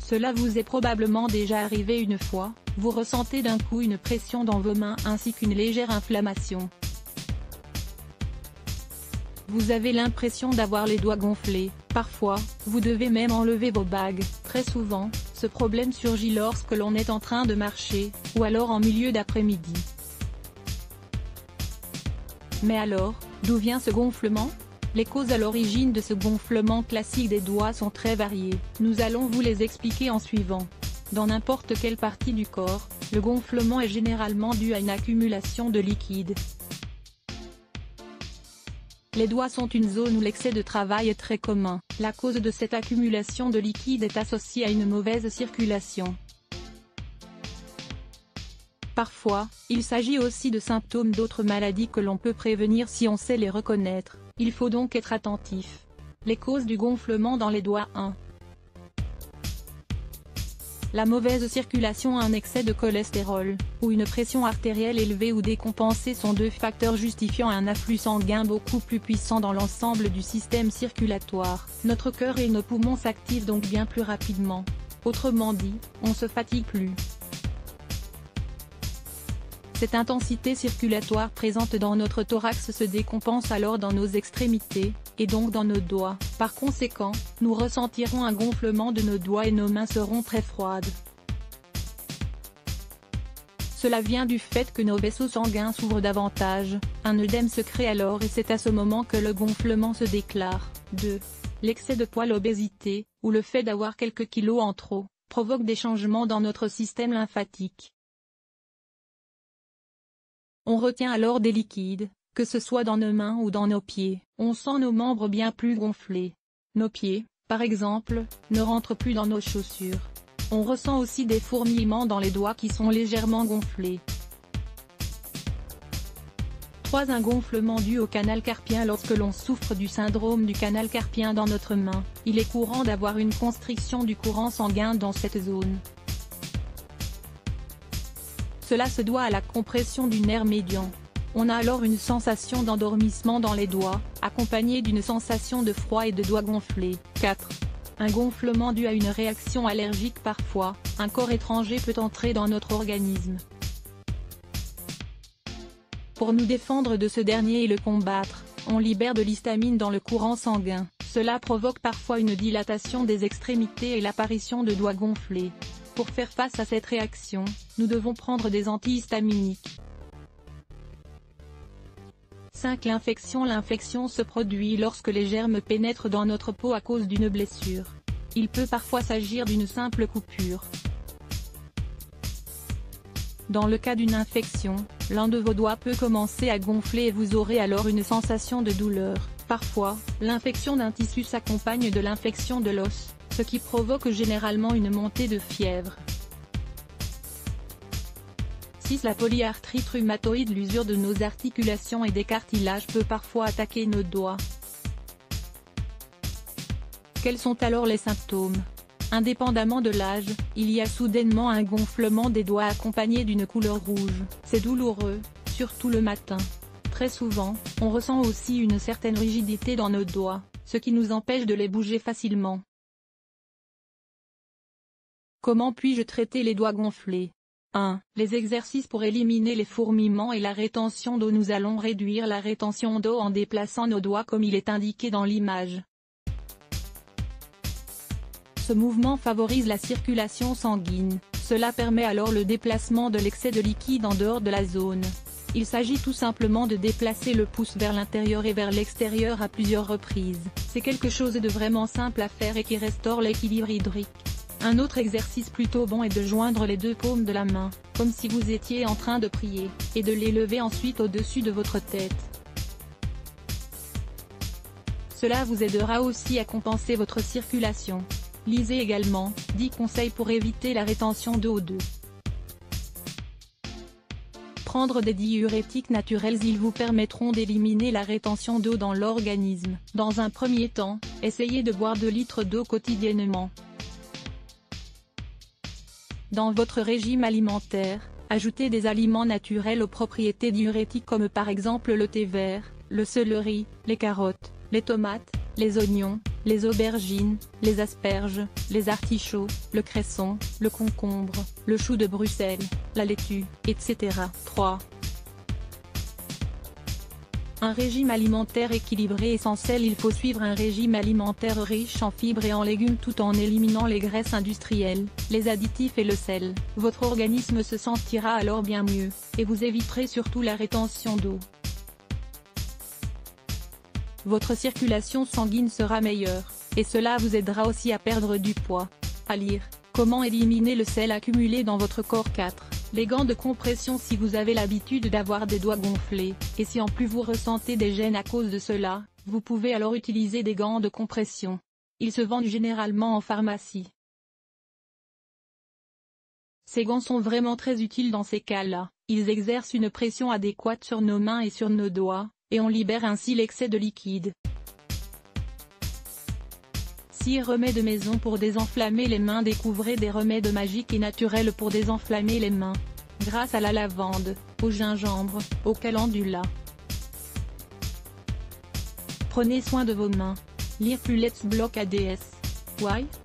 Cela vous est probablement déjà arrivé une fois, vous ressentez d'un coup une pression dans vos mains ainsi qu'une légère inflammation. Vous avez l'impression d'avoir les doigts gonflés, parfois, vous devez même enlever vos bagues. Très souvent, ce problème surgit lorsque l'on est en train de marcher, ou alors en milieu d'après-midi. Mais alors, d'où vient ce gonflement ? Les causes à l'origine de ce gonflement classique des doigts sont très variées, nous allons vous les expliquer en suivant. Dans n'importe quelle partie du corps, le gonflement est généralement dû à une accumulation de liquide. Les doigts sont une zone où l'excès de travail est très commun. La cause de cette accumulation de liquide est associée à une mauvaise circulation. Parfois, il s'agit aussi de symptômes d'autres maladies que l'on peut prévenir si on sait les reconnaître. Il faut donc être attentif. Les causes du gonflement dans les doigts. 1. La mauvaise circulation, un excès de cholestérol, ou une pression artérielle élevée ou décompensée sont deux facteurs justifiant un afflux sanguin beaucoup plus puissant dans l'ensemble du système circulatoire. Notre cœur et nos poumons s'activent donc bien plus rapidement. Autrement dit, on se fatigue plus. Cette intensité circulatoire présente dans notre thorax se décompense alors dans nos extrémités, et donc dans nos doigts. Par conséquent, nous ressentirons un gonflement de nos doigts et nos mains seront très froides. Cela vient du fait que nos vaisseaux sanguins s'ouvrent davantage, un œdème se crée alors et c'est à ce moment que le gonflement se déclare. 2. L'excès de poids, l'obésité, ou le fait d'avoir quelques kilos en trop, provoque des changements dans notre système lymphatique. On retient alors des liquides, que ce soit dans nos mains ou dans nos pieds. On sent nos membres bien plus gonflés. Nos pieds, par exemple, ne rentrent plus dans nos chaussures. On ressent aussi des fourmillements dans les doigts qui sont légèrement gonflés. 3. Un gonflement dû au canal carpien. Lorsque l'on souffre du syndrome du canal carpien dans notre main, il est courant d'avoir une constriction du courant sanguin dans cette zone. Cela se doit à la compression du nerf médian. On a alors une sensation d'endormissement dans les doigts, accompagnée d'une sensation de froid et de doigts gonflés. 4. Un gonflement dû à une réaction allergique. Parfois, un corps étranger peut entrer dans notre organisme. Pour nous défendre de ce dernier et le combattre, on libère de l'histamine dans le courant sanguin. Cela provoque parfois une dilatation des extrémités et l'apparition de doigts gonflés. Pour faire face à cette réaction, nous devons prendre des antihistaminiques. 5. L'infection. L'infection se produit lorsque les germes pénètrent dans notre peau à cause d'une blessure. Il peut parfois s'agir d'une simple coupure. Dans le cas d'une infection, l'un de vos doigts peut commencer à gonfler et vous aurez alors une sensation de douleur. Parfois, l'infection d'un tissu s'accompagne de l'infection de l'os, ce qui provoque généralement une montée de fièvre. 6. La polyarthrite rhumatoïde. L'usure de nos articulations et des cartilages peut parfois attaquer nos doigts. Quels sont alors les symptômes ? Indépendamment de l'âge, il y a soudainement un gonflement des doigts accompagné d'une couleur rouge. C'est douloureux, surtout le matin. Très souvent, on ressent aussi une certaine rigidité dans nos doigts, ce qui nous empêche de les bouger facilement. Comment puis-je traiter les doigts gonflés ? 1. Les exercices pour éliminer les fourmillements et la rétention d'eau. Nous allons réduire la rétention d'eau en déplaçant nos doigts comme il est indiqué dans l'image. Ce mouvement favorise la circulation sanguine, cela permet alors le déplacement de l'excès de liquide en dehors de la zone. Il s'agit tout simplement de déplacer le pouce vers l'intérieur et vers l'extérieur à plusieurs reprises. C'est quelque chose de vraiment simple à faire et qui restaure l'équilibre hydrique. Un autre exercice plutôt bon est de joindre les deux paumes de la main, comme si vous étiez en train de prier, et de les lever ensuite au-dessus de votre tête. Cela vous aidera aussi à compenser votre circulation. Lisez également 10 conseils pour éviter la rétention d'eau. 2. Prendre des diurétiques naturels. Ils vous permettront d'éliminer la rétention d'eau dans l'organisme. Dans un premier temps, essayez de boire 2 litres d'eau quotidiennement. Dans votre régime alimentaire, ajoutez des aliments naturels aux propriétés diurétiques comme par exemple le thé vert, le céleri, les carottes, les tomates, les oignons, les aubergines, les asperges, les artichauts, le cresson, le concombre, le chou de Bruxelles, la laitue, etc. 3. Un régime alimentaire équilibré est essentiel. Il faut suivre un régime alimentaire riche en fibres et en légumes tout en éliminant les graisses industrielles, les additifs et le sel. Votre organisme se sentira alors bien mieux, et vous éviterez surtout la rétention d'eau. Votre circulation sanguine sera meilleure, et cela vous aidera aussi à perdre du poids. À lire, comment éliminer le sel accumulé dans votre corps. 4. Les gants de compression. Si vous avez l'habitude d'avoir des doigts gonflés, et si en plus vous ressentez des gênes à cause de cela, vous pouvez alors utiliser des gants de compression. Ils se vendent généralement en pharmacie. Ces gants sont vraiment très utiles dans ces cas-là. Ils exercent une pression adéquate sur nos mains et sur nos doigts, et on libère ainsi l'excès de liquide. 6 remèdes maison pour désenflammer les mains. Découvrez des remèdes magiques et naturels pour désenflammer les mains. Grâce à la lavande, au gingembre, au calendula. Prenez soin de vos mains. Lire plus Let's Block ADS. Why?